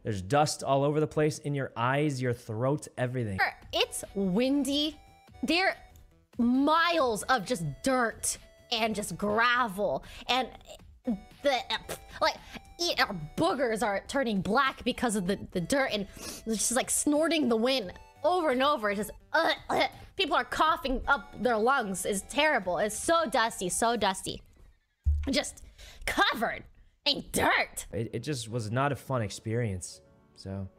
There's dust all over the place, in your eyes, your throat, everything. It's windy. There are miles of just dirt and just gravel, and the our boogers are turning black because of the dirt, and it's just like snorting the wind over and over. It's just people are coughing up their lungs. It's terrible. It's so dusty, just covered in dirt. It just was not a fun experience. So